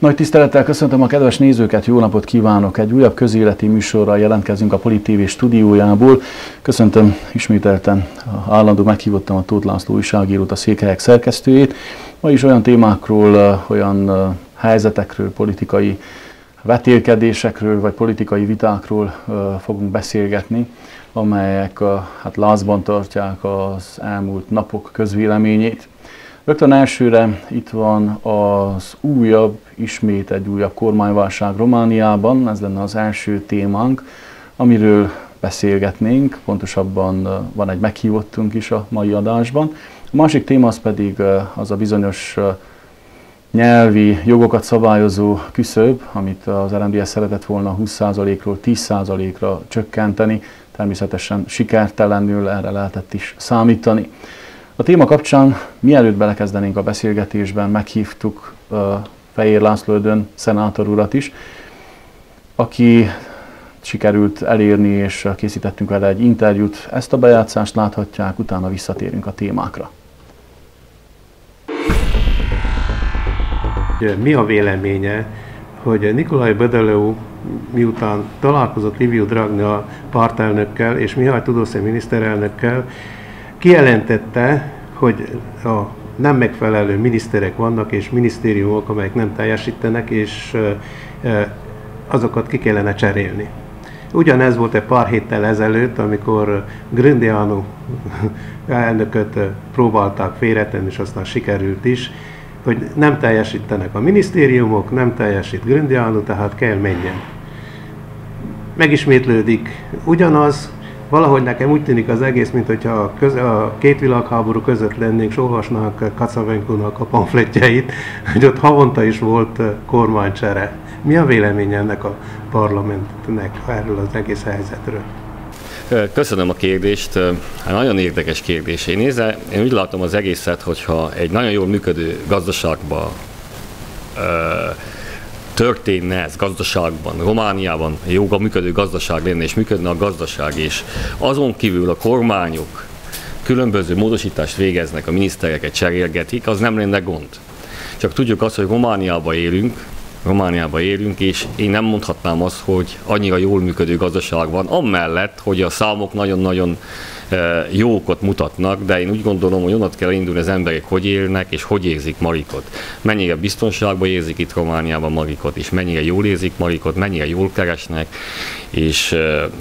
Nagy tisztelettel köszöntöm a kedves nézőket, jó napot kívánok! Egy újabb közéleti műsorral jelentkezünk a Polit TV stúdiójából. Köszöntöm ismételten, állandó meghívottam a Tóth László újságírót, a Székelyek szerkesztőjét. Ma is olyan témákról, olyan helyzetekről, politikai vetélkedésekről vagy politikai vitákról fogunk beszélgetni, amelyek lázban tartják az elmúlt napok közvéleményét. Rögtön elsőre itt van az ismét egy újabb kormányválság Romániában, ez lenne az első témánk, amiről beszélgetnénk, pontosabban van egy meghívottunk is a mai adásban. A másik téma az pedig az a bizonyos nyelvi jogokat szabályozó küszöb, amit az RMDSZ szeretett volna 20%-ról 10%-ra csökkenteni, természetesen sikertelenül erre lehetett is számítani. A téma kapcsán, mielőtt belekezdenénk a beszélgetésben, meghívtuk Fejér László Ödön szenátor urat is, aki sikerült elérni, és készítettünk vele egy interjút. Ezt a bejátszást láthatják, utána visszatérünk a témákra. Mi a véleménye, hogy Nicolae Bedeleu miután találkozott Liviu Dragnea pártelnökkel és Mihály Tudose miniszterelnökkel, kijelentette, hogy a nem megfelelő miniszterek vannak és minisztériumok, amelyek nem teljesítenek, és azokat ki kellene cserélni. Ugyanez volt egy pár héttel ezelőtt, amikor Grindeanu elnököt próbálták félretenni, és aztán sikerült is, hogy nem teljesítenek a minisztériumok, nem teljesít Grindeanu, tehát kell menjen. Megismétlődik ugyanaz. Valahogy nekem úgy tűnik az egész, mint hogyha a két világháború között lennénk, és olvasnánk Kacavenkunak a pamfletjeit, hogy ott havonta is volt kormánycsere. Mi a véleménye ennek a parlamentnek erről az egész helyzetről? Köszönöm a kérdést. Nagyon érdekes kérdés. Én úgy látom az egészet, hogyha egy nagyon jól működő gazdaságban történne ez gazdaságban, Romániában jóga működő gazdaság lenne, és működne a gazdaság, és azon kívül a kormányok különböző módosítást végeznek, a minisztereket cserélgetik, az nem lenne gond. Csak tudjuk azt, hogy Romániában élünk, és én nem mondhatnám azt, hogy annyira jól működő gazdaság van, amellett, hogy a számok nagyon-nagyon jókat mutatnak, de én úgy gondolom, hogy onnan kell indulni az emberek, hogy élnek, és hogy érzik Marikot. Mennyire biztonságban érzik itt Romániában Marikot, és mennyire jól érzik Marikot, mennyire jól keresnek, és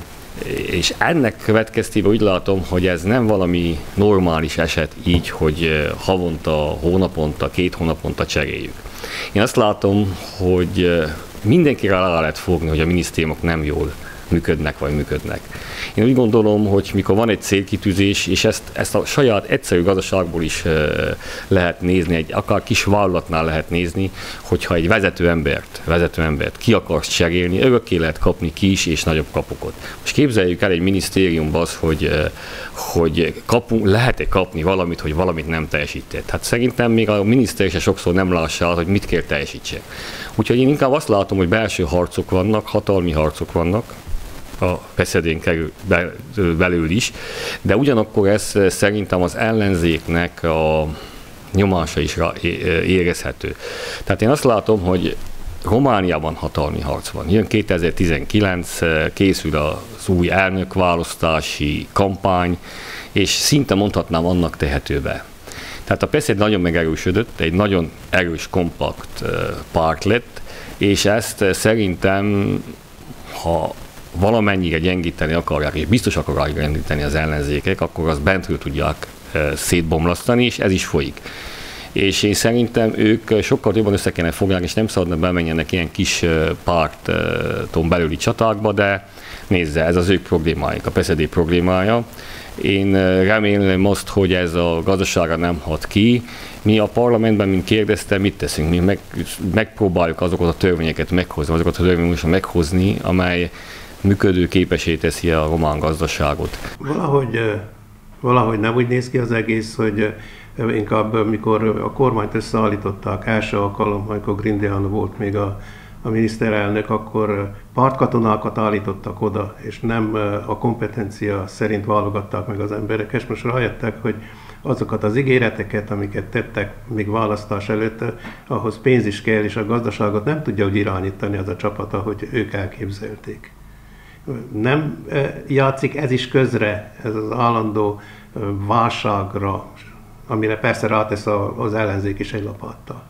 ennek következtében úgy látom, hogy ez nem valami normális eset így, hogy havonta, hónaponta, 2 hónaponta cseréljük. Én azt látom, hogy mindenkire rá lehet fogni, hogy a minisztériumok nem jól működnek vagy működnek. Én úgy gondolom, hogy mikor van egy célkitűzés, és ezt a saját egyszerű gazdaságból is lehet nézni, akár kis vállalatnál lehet nézni, hogyha egy vezető embert ki akarsz cserélni, örökké lehet kapni kis és nagyobb kapukat. Most képzeljük el egy minisztériumban az, hogy lehet-e kapni valamit, hogy valamit nem teljesített. Hát szerintem még a miniszter is sokszor nem lássa, hogy mit kell teljesítsen. Úgyhogy én inkább azt látom, hogy belső harcok vannak, hatalmi harcok vannak, a beszédén belül is, de ugyanakkor ez szerintem az ellenzéknek a nyomása is érezhető. Tehát én azt látom, hogy Romániában hatalmi harc van. Jön 2019, készül az új elnökválasztási kampány, és szinte mondhatnám annak tehető be. Tehát a PESZ nagyon megerősödött, egy nagyon erős, kompakt párt lett, és ezt szerintem, ha valamennyire gyengíteni akarják, és biztos akarják gyengíteni az ellenzékek, akkor azt bentről tudják szétbomlasztani, és ez is folyik. És én szerintem ők sokkal jobban össze kellene fogják, és nem szabadna bemenjenek ilyen kis párton belüli csatákba, de nézze, ez az ők problémáik, a PSD problémája. Én remélem azt, hogy ez a gazdaságra nem hat ki. Mi a parlamentben, mint kérdeztem, mit teszünk? Mi megpróbáljuk azokat a törvényeket meghozni, amely működőképessé teszi a román gazdaságot. Valahogy nem úgy néz ki az egész, hogy inkább mikor a kormányt összeállították első alkalommal, amikor Grindeanu volt még a miniszterelnök, akkor pártkatonákat állítottak oda, és nem a kompetencia szerint válogatták meg az embereket. Most rájöttek, hogy azokat az ígéreteket, amiket tettek még választás előtt, ahhoz pénz is kell, és a gazdaságot nem tudja úgy irányítani az a csapat, ahogy ők elképzelték. Nem játszik ez is közre, ez az állandó válságra, amire persze rátesz az ellenzék is egy lapáttal.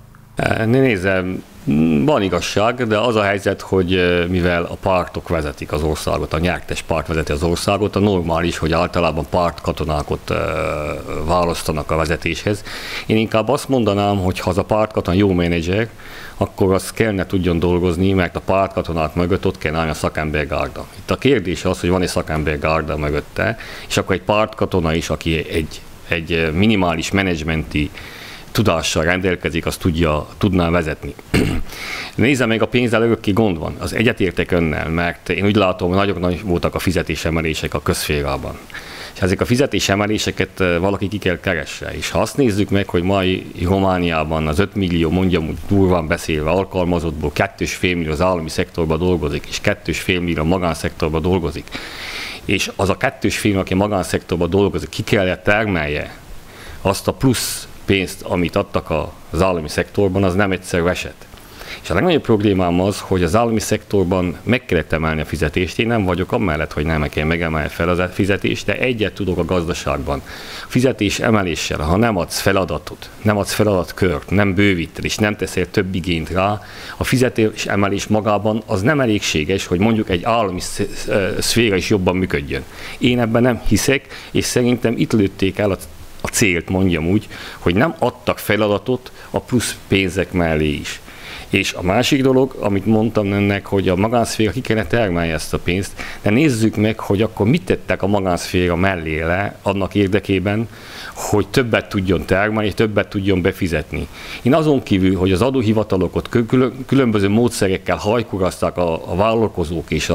Nézem, van igazság, de az a helyzet, hogy mivel a pártok vezetik az országot, a nyertes párt vezeti az országot, a normális, hogy általában pártkatonákat választanak a vezetéshez. Én inkább azt mondanám, hogy ha az a pártkatona jó menedzser, akkor az kellene tudjon dolgozni, mert a pártkatonák mögött ott kell állni a szakembergárda. Itt a kérdés az, hogy van egy szakembergárda mögötte, és akkor egy pártkatona is, aki egy minimális menedzsmenti tudással rendelkezik, azt tudná vezetni. Nézze meg, a pénzzel örökké gond van. Az egyetértek önnel, mert én úgy látom, hogy nagyon nagy voltak a fizetésemelések a közszférában. És ezek a fizetésemeléseket valaki ki kell keresse. És ha azt nézzük meg, hogy mai Romániában az 5 millió, mondjam úgy durván beszélve, alkalmazottból 2,5 millió az állami szektorban dolgozik, és 2,5 millió a magánszektorban dolgozik. És az a 2,5 millió, aki a magánszektorban dolgozik, ki kellett termelje azt a plusz pénzt, amit adtak az állami szektorban, az nem egyszer esett. És a legnagyobb problémám az, hogy az állami szektorban meg kellett emelni a fizetést. Én nem vagyok amellett, hogy nem kell megemelni fel a fizetést, de egyet tudok a gazdaságban. Fizetés emeléssel, ha nem adsz feladatot, nem adsz feladatkört, nem bővíted, és nem teszel több igényt rá, a fizetés emelés magában az nem elégséges, hogy mondjuk egy állami szféra is jobban működjön. Én ebben nem hiszek, és szerintem itt lőtték el a célt, mondjam úgy, hogy nem adtak feladatot a plusz pénzek mellé is. És a másik dolog, amit mondtam önnek, hogy a magánszféra ki kellene termelni ezt a pénzt, de nézzük meg, hogy akkor mit tettek a magánszféra mellé le annak érdekében, hogy többet tudjon termelni, többet tudjon befizetni. Én azon kívül, hogy az adóhivatalokat különböző módszerekkel hajkurázták a vállalkozók és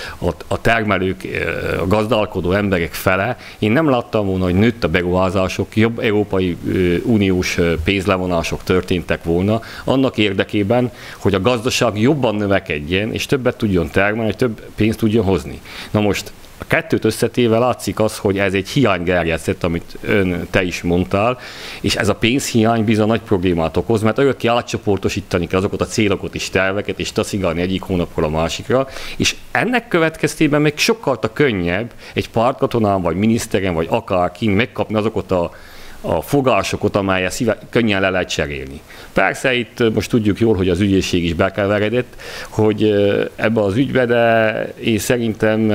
a termelők, a gazdálkodó emberek fele, én nem láttam volna, hogy nőtt a beruházások, jobb Európai Uniós pénzlevonások történtek volna, annak érdekében, hogy a gazdaság jobban növekedjen, és többet tudjon termelni, több pénzt tudjon hozni. Na most a kettőt összetéve látszik az, hogy ez egy hiánygerjesztett, amit te is mondtál, és ez a pénzhiány bizony nagy problémát okoz, mert örökké átcsoportosítani kell azokat a célokat és terveket, és taszigálni egyik hónapról a másikra, és ennek következtében még sokkal könnyebb egy pártkatonán, vagy miniszteren, vagy akárkin megkapni azokat a fogásokat, amelyet könnyen le lehet cserélni. Persze itt most tudjuk jól, hogy az ügyészség is bekeveredett, hogy ebbe az ügybe, de én szerintem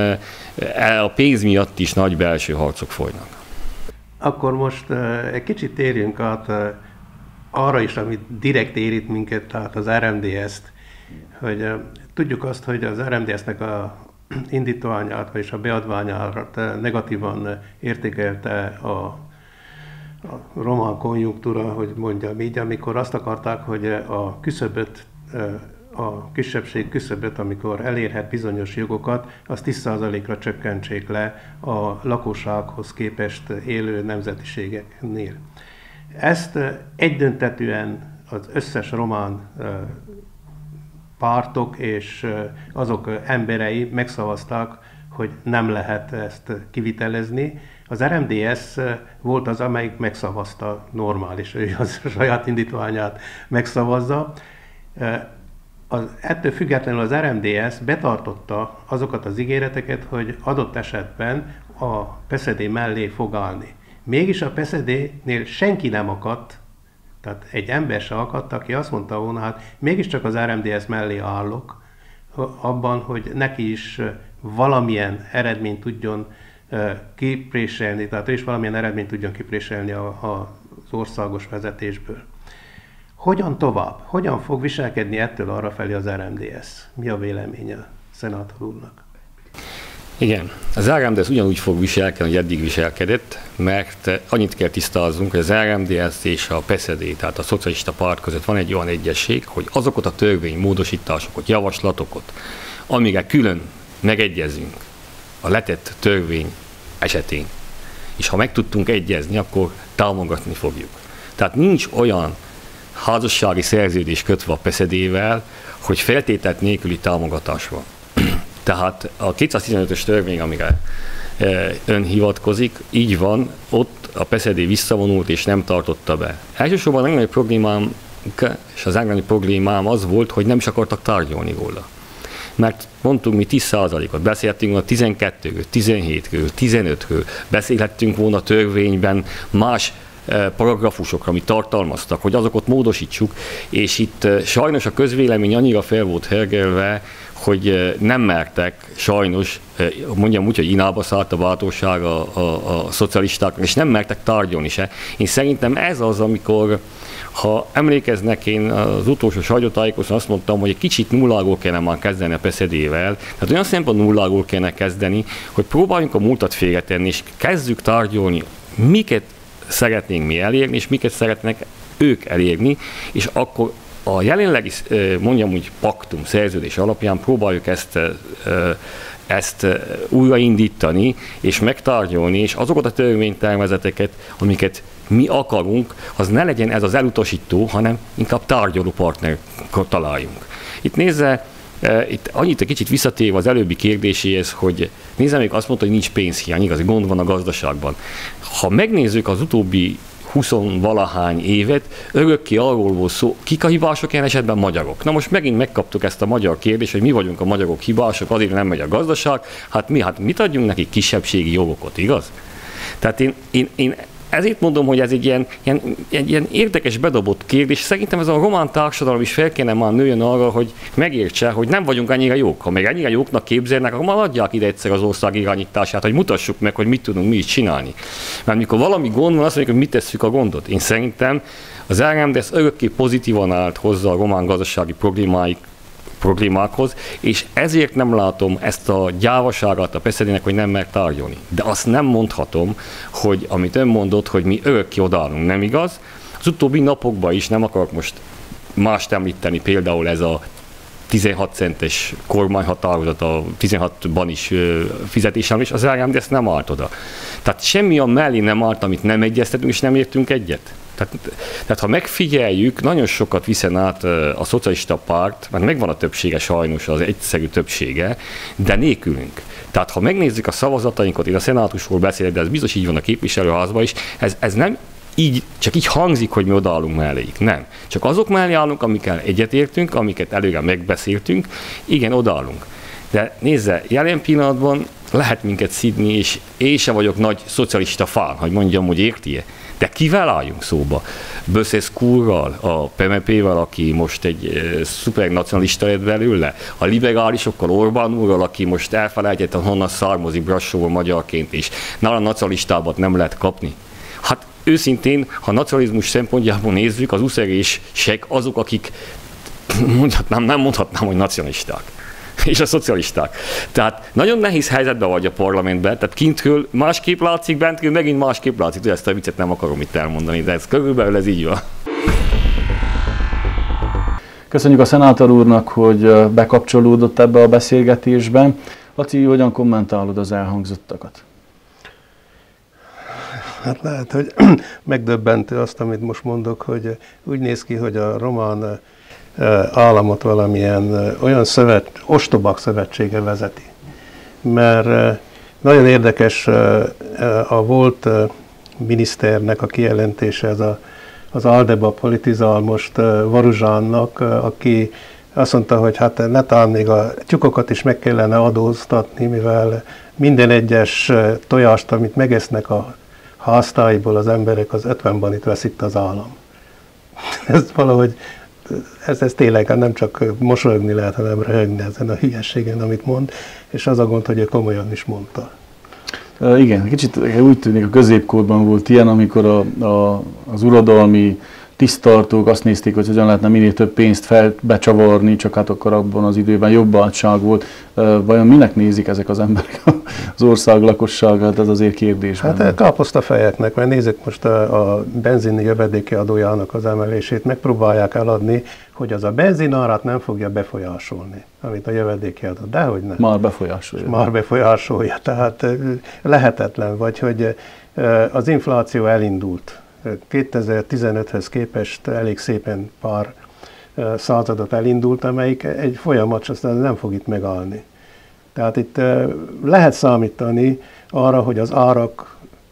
a pénz miatt is nagy belső harcok folynak. Akkor most egy kicsit térjünk át arra is, amit direkt érint minket, tehát az RMDS-t, hogy tudjuk azt, hogy az RMDS-nek a indítványát, vagyis a beadványát negatívan értékelte a román konjunktúra, hogy mondjam így, amikor azt akarták, hogy a küszöböt, a kisebbség küszöböt, amikor elérhet bizonyos jogokat, azt 10%-ra csökkentsék le a lakossághoz képest élő nemzetiségeknél. Ezt egyöntetűen az összes román pártok és azok emberei megszavazták, hogy nem lehet ezt kivitelezni. Az RMDS volt az, amelyik megszavazta, normális, ő az saját indítványát megszavazza. Ettől függetlenül az RMDS betartotta azokat az ígéreteket, hogy adott esetben a PSZD mellé fog állni. Mégis a PSZD-nél senki nem akadt, tehát egy ember se akadt, aki azt mondta volna, hát mégiscsak az RMDS mellé állok, abban, hogy neki is valamilyen eredményt tudjon kipréselni, tehát ő is valamilyen eredményt tudjon kipréselni az országos vezetésből. Hogyan tovább? Hogyan fog viselkedni ettől arra felé az RMDS? Mi a véleménye a szenátor úrnak? Igen, az RMDS ugyanúgy fog viselkedni, hogy eddig viselkedett, mert annyit kell tisztázzunk, hogy az RMDS és a PSZD, tehát a Szocialista Párt között van egy olyan egyesség, hogy azokat a törvénymódosításokat, javaslatokat, amire külön megegyezünk a letett törvény esetén, és ha meg tudtunk egyezni, akkor támogatni fogjuk. Tehát nincs olyan házassági szerződés kötve a PSZD-vel, hogy feltételt nélküli támogatás van. Tehát a 215-ös törvény, amire ön hivatkozik, így van, ott a PSD visszavonult és nem tartotta be. Elsősorban a legnagyobb problémám, és az legnagyobb problémám az volt, hogy nem is akartak tárgyalni róla. Mert mondtunk mi 10%-ot, beszéltünk volna 12-ről, 17-ről, 15-ről, beszélhettünk volna törvényben más paragrafusokra, amit tartalmaztak, hogy azokat módosítsuk, és itt sajnos a közvélemény annyira fel volt hergelve, hogy nem mertek, sajnos, mondjam úgy, hogy inába szállt a bátorság a szocialistáknak, és nem mertek tárgyalni se. Én szerintem ez az, amikor, ha emlékeznek, én az utolsó sajtótájékoztatón azt mondtam, hogy egy kicsit nulláról kellene már kezdeni a PSD-vel, tehát olyan szempont nulláról kellene kezdeni, hogy próbáljunk a múltat félretenni, és kezdjük tárgyalni, miket szeretnénk mi elérni, és miket szeretnek ők elérni, és akkor a jelenlegi, mondjam úgy, paktum, szerződés alapján próbáljuk ezt újraindítani, és megtárgyalni, és azokat a törvénytervezeteket, amiket mi akarunk, az ne legyen ez az elutasító, hanem inkább tárgyaló partnert találjunk. Itt nézze, itt annyit egy kicsit visszatérve az előbbi kérdéséhez, hogy nézze, még azt mondta, hogy nincs pénzhiány, igaz, gond van a gazdaságban. Ha megnézzük az utóbbi 20-valahány évet, örökké arról volt szó, kik a hibások ilyen esetben? Magyarok. Na most megint megkaptuk ezt a magyar kérdést, hogy mi vagyunk a magyarok hibások, azért nem megy a gazdaság, hát mit adjunk nekik kisebbségi jogokat, igaz? Tehát én ezért mondom, hogy ez egy ilyen érdekes bedobott kérdés. Szerintem ez a román társadalom is fel kellene már nőjön arra, hogy megértse, hogy nem vagyunk annyira jók. Ha meg ennyire jóknak képzelnek, akkor már adják ide egyszer az ország irányítását, hogy mutassuk meg, hogy mit tudunk mi is csinálni. Mert mikor valami gond van, azt mondjuk, hogy mit tesszük a gondot. Én szerintem az RMDSZ örökké pozitívan állt hozzá a román gazdasági problémákhoz, és ezért nem látom ezt a gyávaságát a PSD-nek, hogy nem mer tárgyalni. De azt nem mondhatom, hogy amit ön mondott, hogy mi örökké odaállunk, nem igaz. Az utóbbi napokban is, nem akarok most mást említeni, például ez a 16 centes kormányhatározat, a 16-ban is fizetésen, és az RMDSZ nem állt oda. Tehát semmi a mellé nem állt, amit nem egyeztetünk, és nem értünk egyet. Tehát ha megfigyeljük, nagyon sokat viszen át a szocialista párt, mert megvan a többsége sajnos, az egyszerű többsége, de nélkülünk. Tehát ha megnézzük a szavazatainkat, én a szenátusról beszélek, de ez biztos így van a képviselőházban is, ez nem így, csak így hangzik, hogy mi odaállunk melléjük. Nem. Csak azok mellé állunk, amikkel egyetértünk, amiket előre megbeszéltünk, igen, odaállunk. De nézze, jelen pillanatban lehet minket szidni, és én sem vagyok nagy szocialista fán, hogy mondjam, hogy érti-e. De kivel álljunk szóba? Böszeszkúrral, a PMP-vel, aki most egy szuper nacionalista lett belőle, a liberálisokkal, Orbán úrral, aki most elfelejtett, honnan származik Brassóval magyarként, és nála nacionalistábat nem lehet kapni. Hát őszintén, ha nacionalizmus szempontjából nézzük, az uszerések azok, akik nem mondhatnám, hogy nacionalisták. És a szocialisták. Tehát nagyon nehéz helyzetben vagy a parlamentben, tehát kintről másképp látszik, bentről megint másképp látszik, hogy ezt a viccet nem akarom itt elmondani, de ez körülbelül ez így van. Köszönjük a szenátor úrnak, hogy bekapcsolódott ebbe a beszélgetésbe. Laci, hogyan kommentálod az elhangzottakat? Hát lehet, hogy megdöbbentő azt, amit most mondok, hogy úgy néz ki, hogy a román államot valamilyen olyan ostobák szövetsége vezeti. Mert nagyon érdekes a volt miniszternek a kijelentése, ez az Aldeba politizál most Varuzsánnak, aki azt mondta, hogy hát netán még a tyúkokat is meg kellene adóztatni, mivel minden egyes tojást, amit megesznek a háztáiból az emberek, az 50 banit vesz itt az állam. Ez valahogy ez tényleg nem csak mosolyogni lehet, hanem röhögni ezen a hülyességen, amit mond, és az a gond, hogy ő komolyan is mondta. Igen, kicsit úgy tűnik, a középkorban volt ilyen, amikor az uradalmi tiszttartók azt nézték, hogy hogyan lehetne minél több pénzt becsavarni, csak hát akkor abban az időben jobb váltság volt. Vajon minek nézik ezek az emberek az ország lakosságát, ez azért kérdés. Hát káposztafejeknek, mert nézzük most a benzin jövedéki adójának az emelését, megpróbálják eladni, hogy az a benzinárát nem fogja befolyásolni, amit a jövedéki adó. Dehogy nem. Már befolyásolja. Már befolyásolja, tehát lehetetlen, vagy hogy az infláció elindult. 2015-höz képest elég szépen pár századot elindult, amelyik egy folyamat, aztán nem fog itt megállni. Tehát itt lehet számítani arra, hogy az árak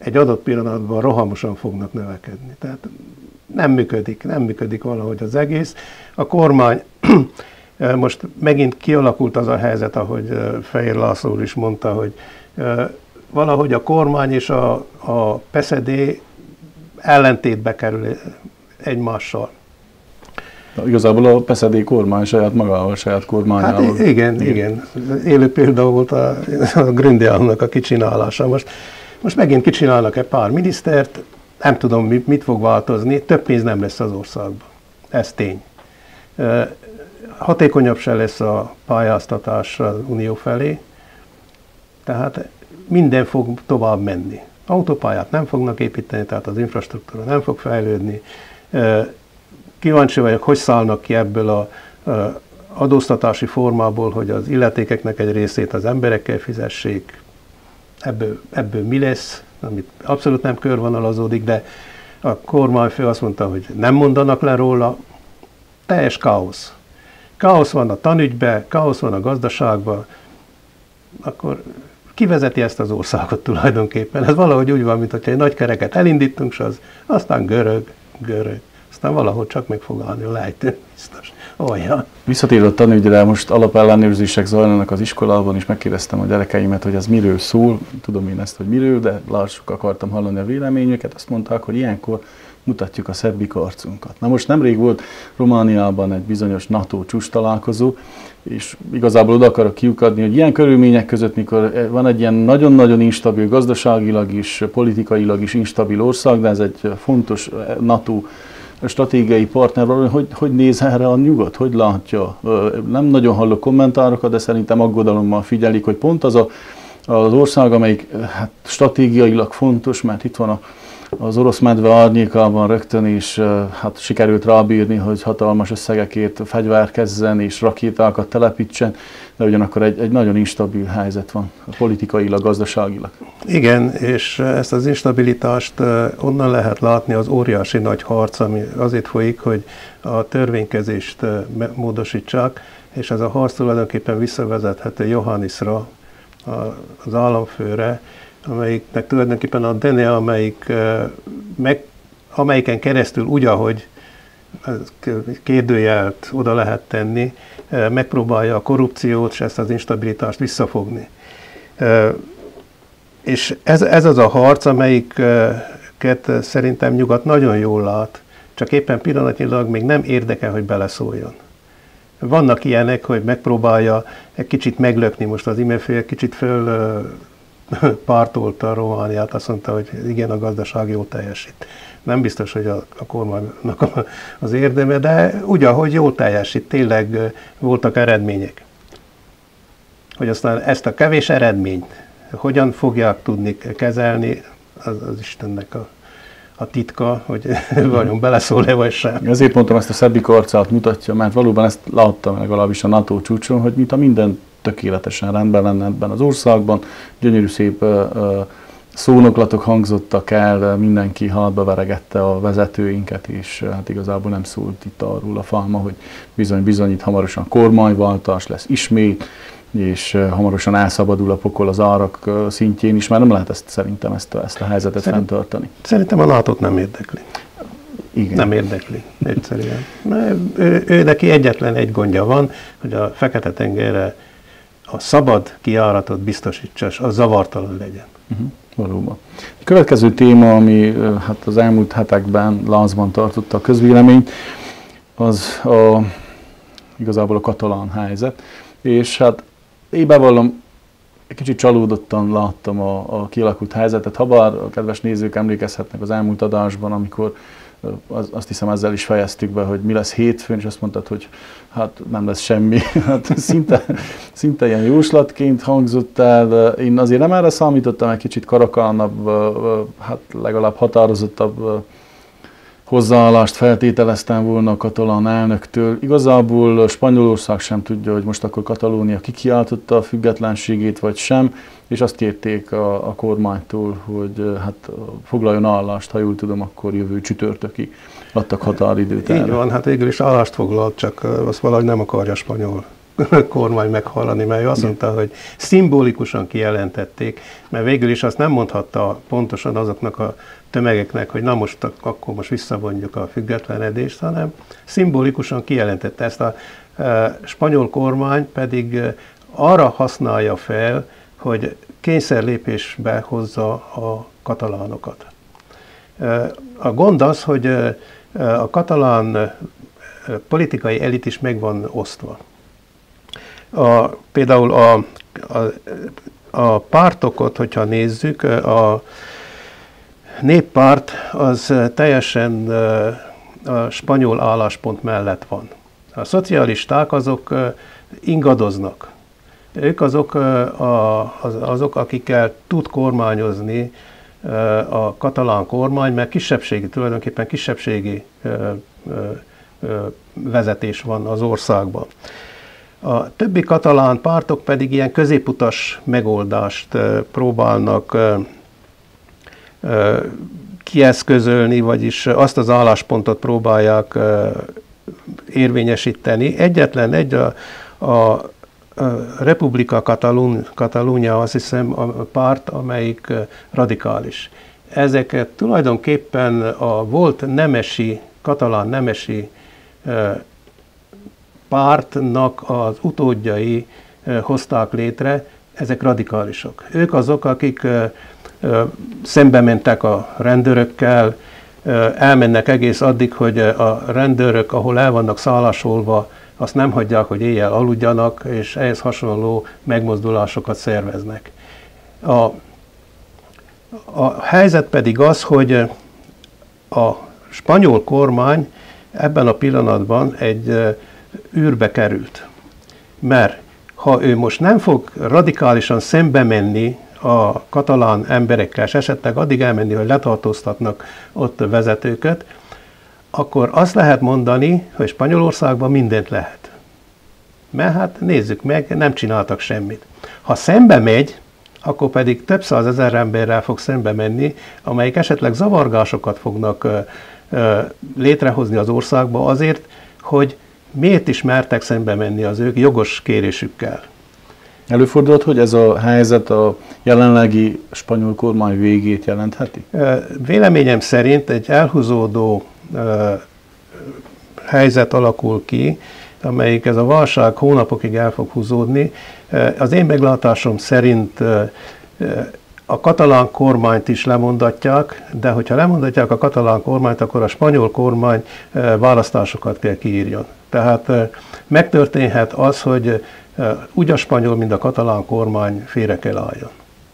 egy adott pillanatban rohamosan fognak növekedni. Tehát nem működik valahogy az egész. A kormány, most megint kialakult az a helyzet, ahogy Fejér László is mondta, hogy valahogy a kormány és a PSD ellentétbe kerül egymással. Igazából a PSD kormány saját magával, saját kormányával. Hát igen. Élő példa volt a Gründealnak a kicsinálása. Most megint kicsinálnak egy pár minisztert, nem tudom, mit fog változni, több pénz nem lesz az országban. Ez tény. Hatékonyabb se lesz a pályáztatás az Unió felé, tehát minden fog tovább menni. Autópályát nem fognak építeni, tehát az infrastruktúra nem fog fejlődni. Kíváncsi vagyok, hogy szállnak ki ebből az adóztatási formából, hogy az illetékeknek egy részét az emberekkel fizessék. Ebből mi lesz, amit abszolút nem körvonalazódik, de a kormányfő azt mondta, hogy nem mondanak le róla. Teljes káosz. Káosz van a tanügyben, káosz van a gazdaságban, akkor ki vezeti ezt az országot tulajdonképpen? Ez valahogy úgy van, mintha egy nagy kereket elindítunk, és aztán görög, aztán valahogy csak meg fog állni a lejtőn, biztos. Olyan. Visszatérve a tanügyre, most alapellenőrzések zajlanak az iskolában, és megkérdeztem a gyerekeimet, hogy ez miről szól. Tudom én ezt, hogy miről, de lássuk, akartam hallani a véleményüket. Azt mondták, hogy ilyenkor mutatjuk a szebbik arcunkat. Na most nemrég volt Romániában egy bizonyos NATO csúcs találkozó, és igazából oda akarok kiukadni, hogy ilyen körülmények között, mikor van egy ilyen nagyon-nagyon instabil, gazdaságilag is, politikailag is instabil ország, de ez egy fontos NATO stratégiai partner, hogy néz erre a nyugat, hogy látja. Nem nagyon hallok kommentárokat, de szerintem aggodalommal figyelik, hogy pont az az ország, amelyik hát, stratégiailag fontos, mert itt van az orosz medve árnyékában rögtön is hát sikerült rábírni, hogy hatalmas összegekért fegyverkezzen és rakétákat telepítsen, de ugyanakkor egy nagyon instabil helyzet van, politikailag, gazdaságilag. Igen, és ezt az instabilitást onnan lehet látni az óriási nagy harc, ami azért folyik, hogy a törvénykezést módosítsák, és ez a harc tulajdonképpen visszavezethető Iohannisra, az államfőre, amelyiknek tulajdonképpen a DNA, amelyiken keresztül úgy, ahogy kérdőjelt oda lehet tenni, megpróbálja a korrupciót és ezt az instabilitást visszafogni. És ez az a harc, amelyiket szerintem nyugat nagyon jól lát, csak éppen pillanatnyilag még nem érdekel, hogy beleszóljon. Vannak ilyenek, hogy megpróbálja egy kicsit meglökni, most az IMF kicsit pártolta a Romániát, azt mondta, hogy igen, a gazdaság jól teljesít. Nem biztos, hogy a kormánynak az érdeme, de úgy, ahogy jól teljesít, tényleg voltak eredmények. Hogy aztán ezt a kevés eredményt hogyan fogják tudni kezelni, az Istennek a titka, hogy vajon beleszól-e vagy sem. Ezért mondtam, ezt a szebbik arcát mutatja, mert valóban ezt láttam legalábbis a NATO csúcson, hogy mintha minden tökéletesen rendben lenne ebben az országban, gyönyörű szép szónoklatok hangzottak el, mindenki hátba veregette a vezetőinket, és hát igazából nem szólt itt arról a fálma, hogy bizony itt hamarosan kormányváltás lesz ismét, és hamarosan elszabadul a pokol az árak szintjén is, már nem lehet szerintem ezt a helyzetet fenntartani. Szerintem a NATO-t nem érdekli. Igen. Nem érdekli, egyszerűen. Ő neki egyetlen egy gondja van, hogy a Fekete-tengerre a szabad kijáratot biztosítsa, és az zavartalan legyen. Valóban. A következő téma, ami hát az elmúlt hetekben lázban tartotta a közvéleményt, az igazából a katalán helyzet. És hát én bevallom, egy kicsit csalódottan láttam a kialakult helyzetet, habár a kedves nézők emlékezhetnek az elmúlt adásban, amikor azt hiszem ezzel is fejeztük be, hogy mi lesz hétfőn, és azt mondtad, hogy hát nem lesz semmi. Hát szinte ilyen jóslatként hangzott el. Én azért nem erre számítottam, egy kicsit karakánabb, hát legalább határozottabb hozzáállást feltételeztem volna a katalán elnöktől. Igazából Spanyolország sem tudja, hogy most akkor Katalónia kikiáltotta a függetlenségét, vagy sem, és azt kérték a kormánytól, hogy hát foglaljon állást, ha jól tudom, akkor jövő csütörtökig adtak határidőt erre. Így van, hát végül is állást foglalt, csak azt valahogy nem akarja a spanyol kormány meghallani, mert ő azt mondta, hogy szimbolikusan kijelentették, mert végül is azt nem mondhatta pontosan azoknak a tömegeknek, hogy na most akkor most visszavonjuk a függetlenedést, hanem szimbolikusan kijelentette. Ezt a spanyol kormány pedig arra használja fel, hogy kényszerlépésbe hozza a katalánokat. A gond az, hogy a katalán politikai elit is meg van osztva. Például a pártokat, hogyha nézzük, a néppárt az teljesen a spanyol álláspont mellett van. A szocialisták azok ingadoznak. Ők azok, akikkel tud kormányozni a katalán kormány, mert tulajdonképpen kisebbségi vezetés van az országban. A többi katalán pártok pedig ilyen középutas megoldást próbálnak kieszközölni, vagyis azt az álláspontot próbálják érvényesíteni. Egyetlen a Republika Catalunya, azt hiszem, a párt, amelyik radikális. Ezeket tulajdonképpen a volt katalán nemesi pártnak az utódjai hozták létre, ezek radikálisok. Ők azok, akik szembe mentek a rendőrökkel, elmennek egész addig, hogy a rendőrök, ahol el vannak szállásolva, azt nem hagyják, hogy éjjel aludjanak, és ehhez hasonló megmozdulásokat szerveznek. A helyzet pedig az, hogy a spanyol kormány ebben a pillanatban egy űrbe került. Mert ha ő most nem fog radikálisan szembe menni a katalán emberekkel, és esetleg addig elmenni, hogy letartóztatnak ott vezetőket, akkor azt lehet mondani, hogy Spanyolországban mindent lehet. Mert hát nézzük meg, nem csináltak semmit. Ha szembe megy, akkor pedig több százezer emberrel fog szembe menni, amelyik esetleg zavargásokat fognak létrehozni az országba azért, hogy miért is mertek szembe menni az ők jogos kérésükkel. Előfordulhat, hogy ez a helyzet a jelenlegi spanyol kormány végét jelentheti? Véleményem szerint egy elhúzódó helyzet alakul ki, amelyik ez a válság hónapokig el fog húzódni. Az én meglátásom szerint a katalán kormányt is lemondatják, de hogyha lemondatják a katalán kormányt, akkor a spanyol kormány választásokat kell kiírjon. Tehát megtörténhet az, hogy úgy a spanyol, mint a katalán kormány félre kell álljon.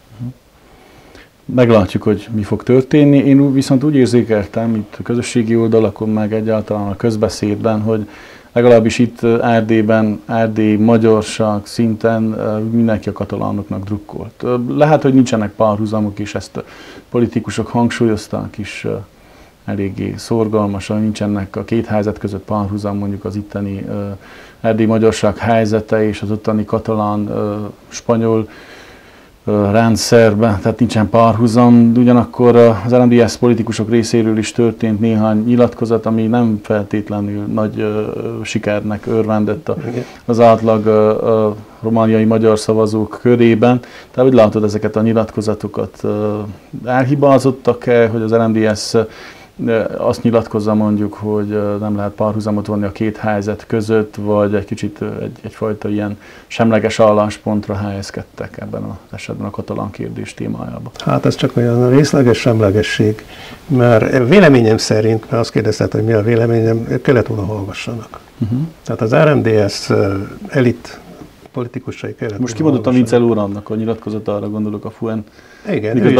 Meglátjuk, hogy mi fog történni. Én viszont úgy érzékeltem itt a közösségi oldalakon, meg egyáltalán a közbeszédben, hogy legalábbis itt Erdélyben, erdélyi magyarság szinten mindenki a katalánoknak drukkolt. Lehet, hogy nincsenek párhuzamok, és ezt a politikusok hangsúlyozták is eléggé szorgalmasan, nincsenek a két helyzet között párhuzam, mondjuk az itteni erdélyi magyarság helyzete és az ottani katalán spanyol rendszerben, tehát nincsen párhuzam, ugyanakkor az RMDSZ politikusok részéről is történt néhány nyilatkozat, ami nem feltétlenül nagy sikernek örvendett az átlag romániai magyar szavazók körében. Tehát hogy látod ezeket a nyilatkozatokat? Elhibázottak-e, hogy az RMDSZ azt nyilatkozza mondjuk, hogy nem lehet párhuzamot vonni a két helyzet között, vagy egy kicsit egyfajta ilyen semleges álláspontra helyezkedtek ebben az esetben a katalán kérdés témájában? Hát ez csak olyan részleges semlegesség, mert véleményem szerint, mert azt kérdezted, hogy mi a véleményem, kellett volna hallgassanak. Tehát az RMDSZ elit politikusai kellett. Most kimondottam Vincel úr annak a nyilatkozatára, gondolok a FUEN. Igen, ő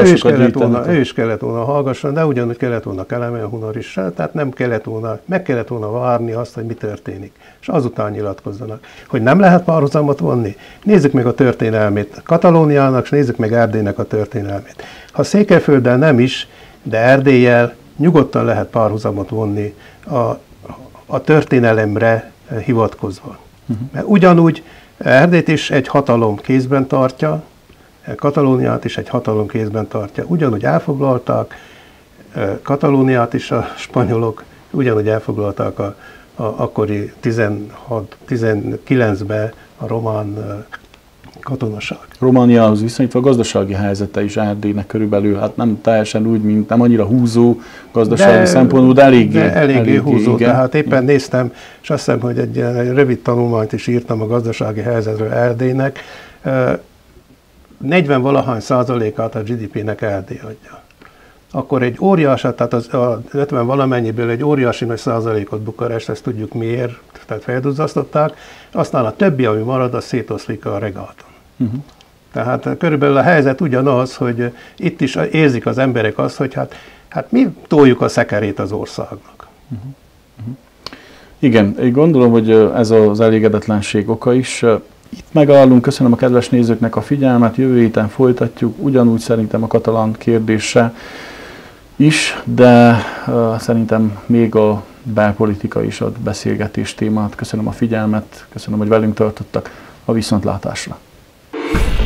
is kellett volna hallgasson, de ugyanúgy kellett volna Kelemen Hunor is, tehát meg kellett volna várni azt, hogy mi történik, és azután nyilatkozzanak. Hogy nem lehet párhuzamot vonni? Nézzük meg a történelmét Katalóniának, és nézzük meg Erdélynek a történelmét. Ha Székelyfölddel nem is, de Erdéllyel nyugodtan lehet párhuzamot vonni a történelemre hivatkozva. Mert ugyanúgy Erdélyt is egy hatalom kézben tartja, Katalóniát is egy hatalom kézben tartja. Ugyanúgy elfoglalták Katalóniát is a spanyolok, ugyanúgy elfoglalták a akkori 19-ben a román katonaság. Romániához viszonyítva a gazdasági helyzete is Erdélynek körülbelül, hát nem teljesen úgy, mint nem annyira húzó gazdasági szempontból, de eléggé húzó. Igen. Tehát éppen néztem, és azt hiszem, hogy egy rövid tanulmányt is írtam a gazdasági helyzetről Erdélynek. 40-valahány százalékát a GDP-nek Erdély adja. Akkor egy óriási, tehát a 50 valamennyiből egy óriási nagy százalékot Bukarest, ezt tudjuk miért, tehát felduzzasztották, aztán a többi, ami marad, az szétoszlik a regáton. Tehát körülbelül a helyzet ugyanaz, hogy itt is érzik az emberek azt, hogy hát mi toljuk a szekerét az országnak. Igen, én gondolom, hogy ez az elégedetlenség oka is. Itt megállunk, köszönöm a kedves nézőknek a figyelmet, jövő héten folytatjuk, ugyanúgy szerintem a katalán kérdése is, de szerintem még a belpolitika is ad beszélgetés témát. Köszönöm a figyelmet, köszönöm, hogy velünk tartottak, a viszontlátásra.